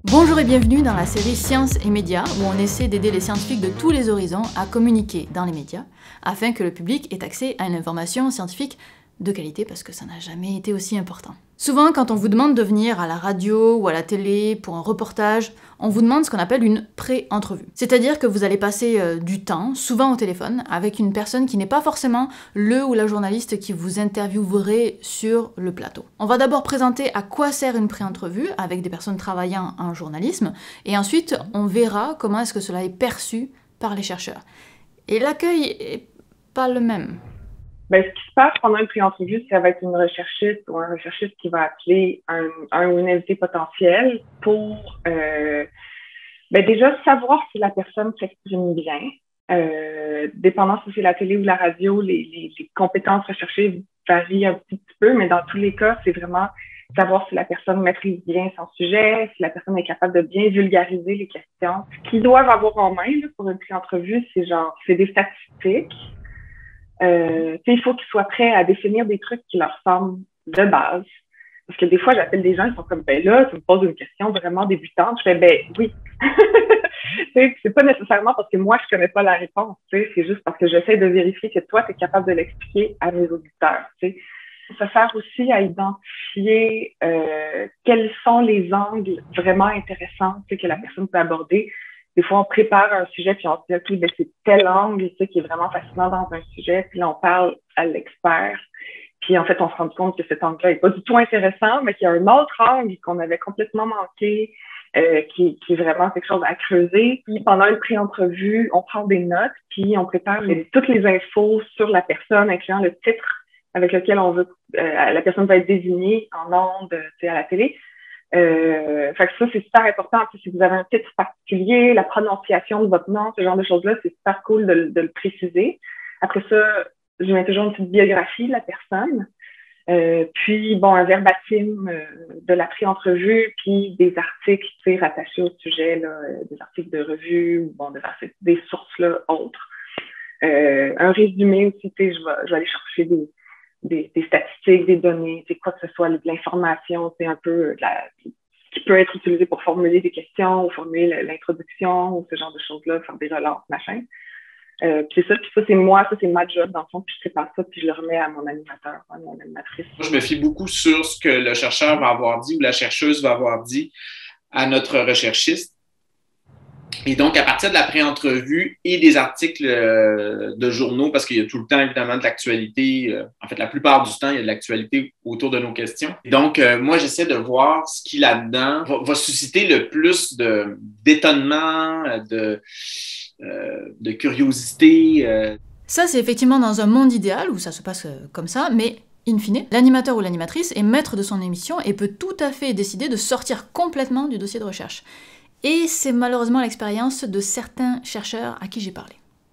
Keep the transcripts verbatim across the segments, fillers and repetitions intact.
Bonjour et bienvenue dans la série Sciences et médias où on essaie d'aider les scientifiques de tous les horizons à communiquer dans les médias afin que le public ait accès à une information scientifique de qualité parce que ça n'a jamais été aussi important. Souvent, quand on vous demande de venir à la radio ou à la télé pour un reportage, on vous demande ce qu'on appelle une pré-entrevue. C'est-à-dire que vous allez passer euh, du temps, souvent au téléphone, avec une personne qui n'est pas forcément le ou la journaliste qui vous interviewerait sur le plateau. On va d'abord présenter à quoi sert une pré-entrevue avec des personnes travaillant en journalisme, et ensuite on verra comment est-ce que cela est perçu par les chercheurs. Et l'accueil est pas le même. Ben, ce qui se passe pendant une pré-entrevue, ça va être une recherchiste ou un recherchiste qui va appeler un, un ou une invité potentielle pour euh, ben déjà savoir si la personne s'exprime bien. Euh, dépendant si c'est la télé ou la radio, les, les, les compétences recherchées varient un petit peu, mais dans tous les cas, c'est vraiment savoir si la personne maîtrise bien son sujet, si la personne est capable de bien vulgariser les questions. Ce qu'ils doivent avoir en main là, pour une pré-entrevue, c'est genre, c'est des statistiques. Euh, il faut qu'ils soient prêts à définir des trucs qui leur semblent de base. Parce que des fois, j'appelle des gens, ils sont comme, ben là, tu me poses une question vraiment débutante. Je fais, ben oui. C'est pas nécessairement parce que moi, je connais pas la réponse. C'est juste parce que j'essaie de vérifier que toi, tu es capable de l'expliquer à mes auditeurs. T'sais. Ça sert aussi à identifier euh, quels sont les angles vraiment intéressants que la personne peut aborder. Des fois, on prépare un sujet, puis on se dit, OK, ben, c'est tel angle qui est vraiment fascinant dans un sujet, puis là, on parle à l'expert. Puis, en fait, on se rend compte que cet angle-là n'est pas du tout intéressant, mais qu'il y a un autre angle qu'on avait complètement manqué, euh, qui, qui est vraiment quelque chose à creuser. Puis, pendant une pré-entrevue, on prend des notes, puis on prépare les, toutes les infos sur la personne, incluant le titre avec lequel on veut, euh, la personne va être désignée en ondes, tu sais, à la télé. Euh, fait que ça, c'est super important. Si vous avez un titre particulier, la prononciation de votre nom, ce genre de choses-là, c'est super cool de, de le préciser. Après ça, je mets toujours une petite biographie de la personne. Euh, puis, bon, un verbatim euh, de la pré-entrevue, puis des articles, tu sais, rattachés au sujet, là, euh, des articles de revue, ou bon, des, articles, des sources, là, autres. Euh, un résumé aussi, tu sais, je vais, je vais aller chercher des Des, des statistiques, des données, c'est quoi que ce soit, de l'information, c'est un peu de la, qui peut être utilisé pour formuler des questions ou formuler l'introduction ou ce genre de choses-là, faire des relances, machin. Euh, puis c'est ça, puis ça, c'est moi, ça, c'est ma job, dans le fond, puis je prépare ça, puis je le remets à mon animateur, à mon animatrice. Moi, je me fie beaucoup sur ce que le chercheur va avoir dit ou la chercheuse va avoir dit à notre recherchiste. Et donc, à partir de la pré-entrevue et des articles euh, de journaux, parce qu'il y a tout le temps, évidemment, de l'actualité, euh, en fait, la plupart du temps, il y a de l'actualité autour de nos questions. Et donc, euh, moi, j'essaie de voir ce qui, là-dedans, va, va susciter le plus de, d'étonnement, de, euh, de curiosité. Euh. Ça, c'est effectivement dans un monde idéal où ça se passe comme ça, mais in fine, l'animateur ou l'animatrice est maître de son émission et peut tout à fait décider de sortir complètement du dossier de recherche. Et c'est malheureusement l'expérience de certains chercheurs à qui j'ai parlé.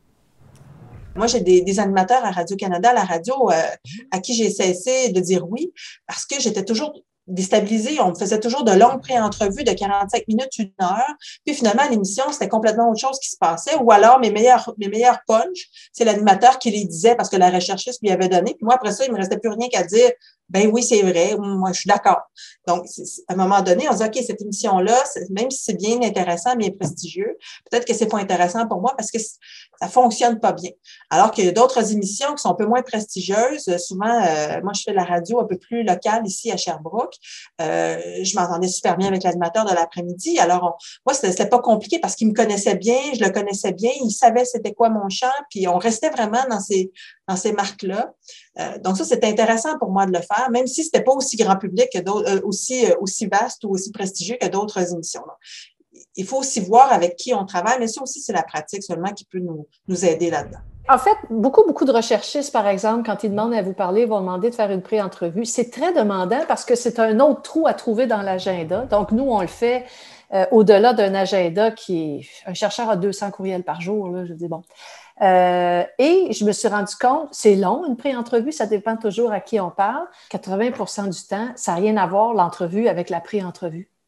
Moi, j'ai des, des animateurs à Radio-Canada, à la radio, euh, à qui j'ai cessé de dire oui, parce que j'étais toujours déstabilisée. On me faisait toujours de longues pré-entrevues de quarante-cinq minutes, une heure. Puis finalement, à l'émission, c'était complètement autre chose qui se passait. Ou alors, mes meilleurs, mes meilleurs punchs, c'est l'animateur qui les disait parce que la recherchiste lui avait donné. Puis moi, après ça, il me restait plus rien qu'à dire « Ben oui, c'est vrai, moi, je suis d'accord. » Donc, à un moment donné, on se dit « OK, cette émission-là, même si c'est bien intéressant, bien prestigieux, peut-être que c'est pas intéressant pour moi parce que ça fonctionne pas bien. » Alors qu'il y a d'autres émissions qui sont un peu moins prestigieuses. Souvent, euh, moi, je fais la radio un peu plus locale ici à Sherbrooke. Euh, je m'entendais super bien avec l'animateur de l'après-midi. Alors, on, moi, c'était, c'était pas compliqué parce qu'il me connaissait bien, je le connaissais bien, il savait c'était quoi mon champ, puis on restait vraiment dans ces, dans ces marques-là. Euh, donc ça, c'était intéressant pour moi de le faire, même si c'était pas aussi grand public que d'autres, euh, aussi, euh, aussi vaste ou aussi prestigieux que d'autres émissions. Là. Il faut aussi voir avec qui on travaille, mais ça aussi, c'est la pratique seulement qui peut nous, nous aider là-dedans. En fait, beaucoup, beaucoup de recherchistes, par exemple, quand ils demandent à vous parler, vont demander de faire une pré-entrevue. C'est très demandant parce que c'est un autre trou à trouver dans l'agenda. Donc, nous, on le fait euh, au-delà d'un agenda qui est... Un chercheur a deux cents courriels par jour, là, je dis bon. Euh, et je me suis rendu compte, c'est long, une pré-entrevue, ça dépend toujours à qui on parle. quatre-vingts pour cent du temps, ça n'a rien à voir, l'entrevue, avec la pré-entrevue.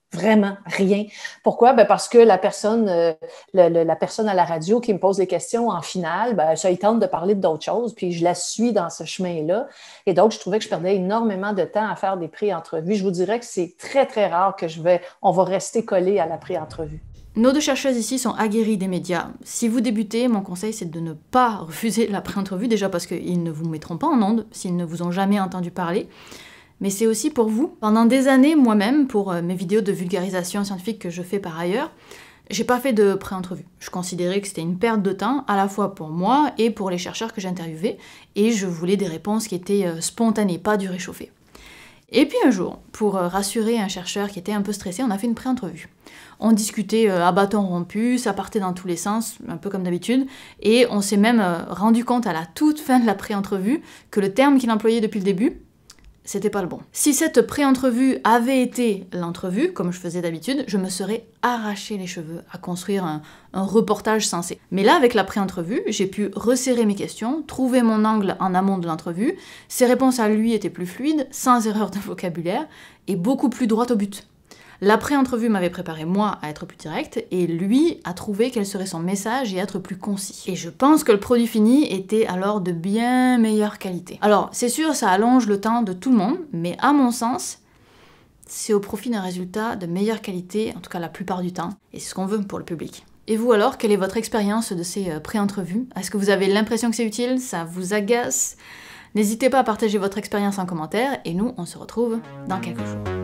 Vraiment, rien. Pourquoi? Ben parce que la personne, euh, le, le, la personne à la radio qui me pose des questions en finale, ben, ça il tente de parler d'autres choses, puis je la suis dans ce chemin-là. Et donc, je trouvais que je perdais énormément de temps à faire des pré-entrevues. Je vous dirais que c'est très, très rare que je vais, on va rester collé à la pré-entrevue. Nos deux chercheuses ici sont aguerries des médias. Si vous débutez, mon conseil c'est de ne pas refuser la pré-entrevue, déjà parce qu'ils ne vous mettront pas en ondes s'ils ne vous ont jamais entendu parler. Mais c'est aussi pour vous. Pendant des années, moi-même, pour mes vidéos de vulgarisation scientifique que je fais par ailleurs, j'ai pas fait de pré-entrevue. Je considérais que c'était une perte de temps, à la fois pour moi et pour les chercheurs que j'interviewais, et je voulais des réponses qui étaient spontanées, pas du réchauffé. Et puis un jour, pour rassurer un chercheur qui était un peu stressé, on a fait une pré-entrevue. On discutait à bâton rompu, ça partait dans tous les sens, un peu comme d'habitude, et on s'est même rendu compte à la toute fin de la pré-entrevue que le terme qu'il employait depuis le début, c'était pas le bon. Si cette pré-entrevue avait été l'entrevue, comme je faisais d'habitude, je me serais arraché les cheveux à construire un, un reportage sensé. Mais là, avec la pré-entrevue, j'ai pu resserrer mes questions, trouver mon angle en amont de l'entrevue, ses réponses à lui étaient plus fluides, sans erreur de vocabulaire, et beaucoup plus droit au but. La pré-entrevue m'avait préparé moi à être plus direct, et lui a trouvé quel serait son message et être plus concis. Et je pense que le produit fini était alors de bien meilleure qualité. Alors, c'est sûr, ça allonge le temps de tout le monde, mais à mon sens, c'est au profit d'un résultat de meilleure qualité, en tout cas la plupart du temps, et c'est ce qu'on veut pour le public. Et vous alors, quelle est votre expérience de ces pré-entrevues? Est-ce que vous avez l'impression que c'est utile? Ça vous agace? N'hésitez pas à partager votre expérience en commentaire, et nous, on se retrouve dans quelques jours.